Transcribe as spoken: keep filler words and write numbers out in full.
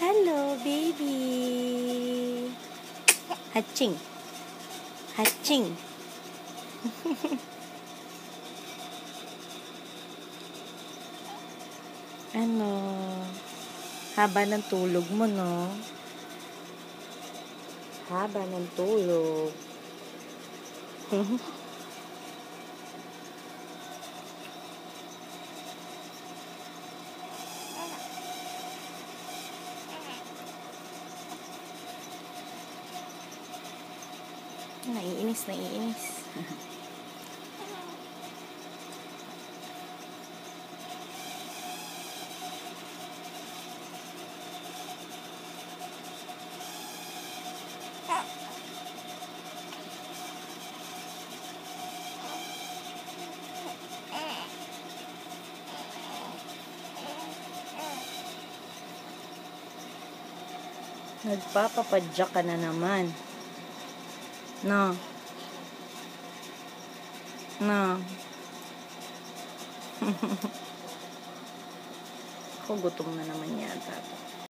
Hello, baby. Hatching. Hatching. Ano? Haba ng tulog mo, no? Haba ng tulog. Naiinis, naiinis. Nagpapapadyak ka na naman. No. No. Ako gutom na naman yata.